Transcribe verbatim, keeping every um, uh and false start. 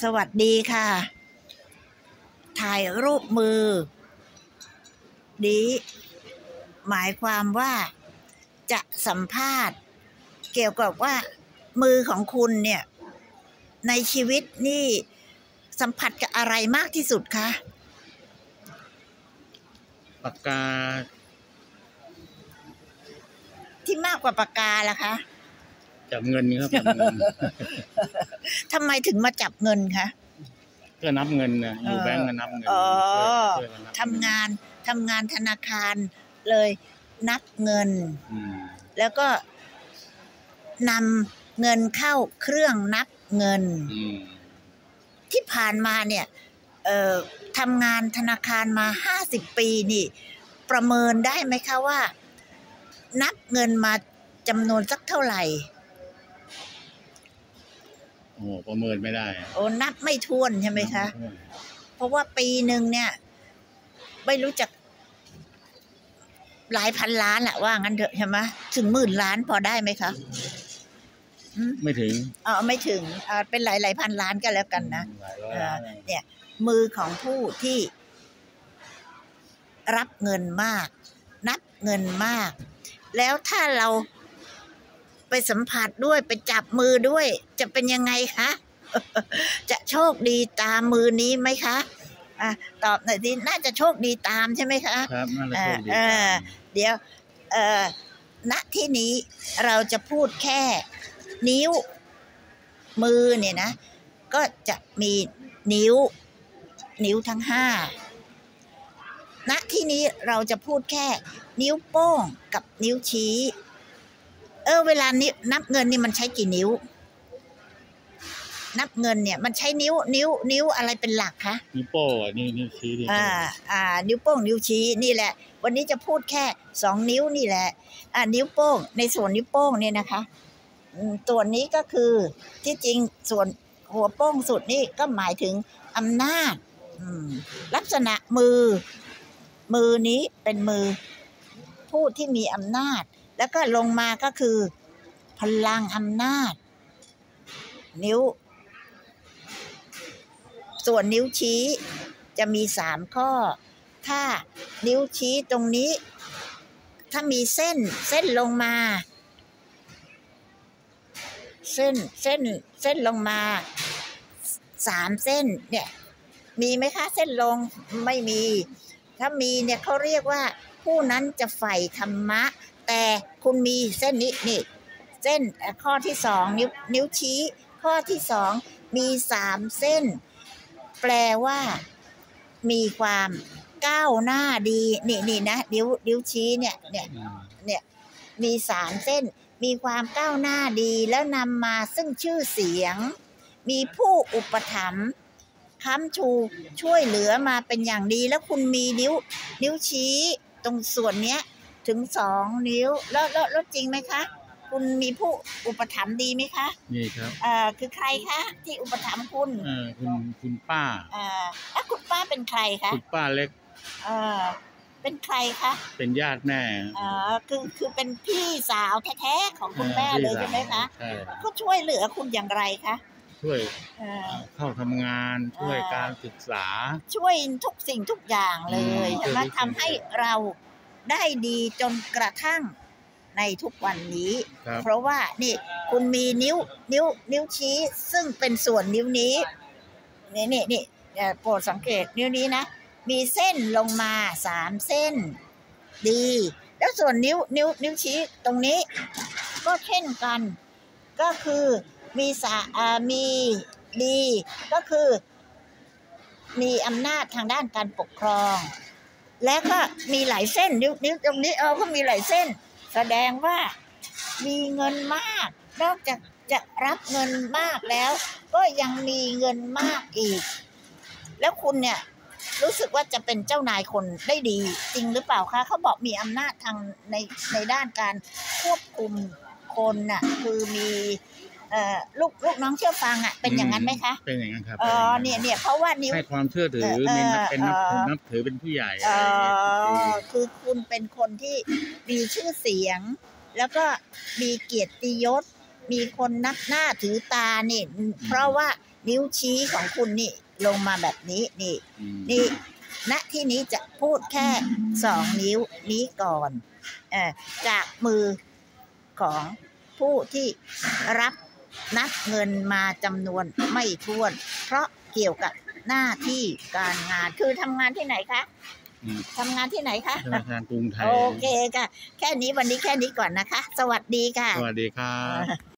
สวัสดีค่ะถ่ายรูปมือนี้หมายความว่าจะสัมภาษณ์เกี่ยวกับว่ามือของคุณเนี่ยในชีวิตนี่สัมผัสกับอะไรมากที่สุดคะปากกาที่มากกว่าปากกาล่ะคะจับเงินครับจับเงินทำไมถึงมาจับเงินคะก็นับเงินนะอยู่แบงก์ก็นับเงินทำงานทำงานธนาคารเลยนับเงินแล้วก็นำเงินเข้าเครื่องนับเงินที่ผ่านมาเนี่ยเอ่อทำงานธนาคารมาห้าสิบปีนี่ประเมินได้ไหมคะว่านับเงินมาจำนวนสักเท่าไหร่โอ้ประเมินไม่ได้โอ้นับไม่ถ้วนใช่ไหมคะเพราะว่าปีหนึ่งเนี่ยไม่รู้จักหลายพันล้านแหละว่างั้นเถอะใช่ไหมถึงหมื่นล้านพอได้ไหมคะไม่ถึงอ๋อไม่ถึงอ่าเป็นหลายหลายพันล้านกันแล้วกันนะเนี่ยมือของผู้ที่รับเงินมากนับเงินมากแล้วถ้าเราไปสัมผัสด้วยไปจับมือด้วยจะเป็นยังไงคะจะโชคดีตามมือนี้ไหมคะอ่ะตอบหน่อยสิน่าจะโชคดีตามใช่ไหมคะครับน่าจะโชคดีตามเดี๋ยวเอ่อณที่นี้เราจะพูดแค่นิ้วมือเนี่ยนะก็จะมีนิ้วนิ้วทั้งห้าณที่นี้เราจะพูดแค่นิ้วโป้งกับนิ้วชี้เออเวลานี้นับเงินนี่มันใช้กี่นิ้วนับเงินเนี่ยมันใช้นิ้วนิ้วนิ้วอะไรเป็นหลักคะนิ้วโป้งนิ้วนิ้วชี้อ่าอ่านิ้วโป้งนิ้วชี้นี่แหละวันนี้จะพูดแค่สองนิ้วนี่แหละอ่านิ้วโป้งในส่วนนิ้วโป้งเนี่ยนะคะส่วนนี้ก็คือที่จริงส่วนหัวโป้งสุดนี่ก็หมายถึงอำนาจลักษณะมือมือนี้เป็นมือผู้ที่มีอำนาจแล้วก็ลงมาก็คือพลังอำนาจนิ้วส่วนนิ้วชี้จะมีสามข้อถ้านิ้วชี้ตรงนี้ถ้ามีเส้นเส้นลงมาเส้นเส้นเส้นลงมาสามเส้นเนี่ยมีไหมคะเส้นลงไม่มีถ้ามีเนี่ยเขาเรียกว่าผู้นั้นจะใฝ่ธรรมะแต่คุณมีเส้นนี้นี่เส้นข้อที่สองนิ้วนิ้วชี้ข้อที่สองมีสามเส้นแปลว่ามีความก้าวหน้าดีนี่นี่นะนิ้วนิ้วชี้เนี่ยเนี่ยเนี่ยมีสามเส้นมีความก้าวหน้าดีแล้วนำมาซึ่งชื่อเสียงมีผู้อุปถัมภ์ค้ำชูช่วยเหลือมาเป็นอย่างดีแล้วคุณมีนิ้วนิ้วชี้ตรงส่วนเนี้ยถึงสองนิ้วแล้วแล้วแล้วจริงไหมคะคุณมีผู้อุปถัมภ์ดีไหมคะนี่ครับเอ่อคือใครคะที่อุปถัมภ์คุณเออคุณคุณป้าเอ่อแล้วคุณป้าเป็นใครคะคุณป้าเล็กเอ่อเป็นใครคะเป็นญาติแม่เอ่อคือคือเป็นพี่สาวแท้ๆของคุณแม่เลยใช่ไหมคะใช่ก็ช่วยเหลือคุณอย่างไรคะช่วยเข้าทำงานช่วยการศึกษาช่วยทุกสิ่งทุกอย่างเลยใช่ไหมทำให้เราได้ดีจนกระทั่งในทุกวันนี้เพราะว่านี่คุณมีนิ้วนิ้วนิ้วชี้ซึ่งเป็นส่วนนิ้วนี้นี่นี่นี่โปรดสังเกตนิ้วนี้นะมีเส้นลงมาสามเส้นดีแล้วส่วนนิ้วนิ้วนิ้วชี้ตรงนี้ก็เช่นกันก็คือมีสาอ่ามีดีก็คือมีอำนาจทางด้านการปกครองและก็มีหลายเส้นนิ้วนิ้วตรงนี้เออก็มีหลายเส้นแสดงว่ามีเงินมากนอกจากจะรับเงินมากแล้วก็ยังมีเงินมากอีกแล้วคุณเนี่ยรู้สึกว่าจะเป็นเจ้านายคนได้ดีจริงหรือเปล่าคะเขาบอกมีอำนาจทางในในด้านการควบคุมคนน่ะคือมีเอ่อลูกลูกน้องเชื่อฟังอ่ะเป็นอย่างนั้นไหมคะเป็นอย่างนั้นครับอ๋อเนี่ยเนี่ยเพราะว่านิ้วให้ความเชื่อถือมีเป็นนับนับถือเป็นผู้ใหญ่อ๋อคือคุณเป็นคนที่มีชื่อเสียงแล้วก็มีเกียรติยศมีคนนับหน้าถือตานี่เพราะว่านิ้วชี้ของคุณนี่ลงมาแบบนี้นี่นี่ณที่นี้จะพูดแค่สองนิ้วนี้ก่อนเออจากมือของผู้ที่รับนับเงินมาจำนวนไม่ถ้วนเพราะเกี่ยวกับหน้าที่การงานคือทำงานที่ไหนคะทำงานที่ไหนคะธนาคารกรุงไทยโอเคค่ะแค่นี้วันนี้แค่นี้ก่อนนะคะสวัสดีค่ะสวัสดีครับ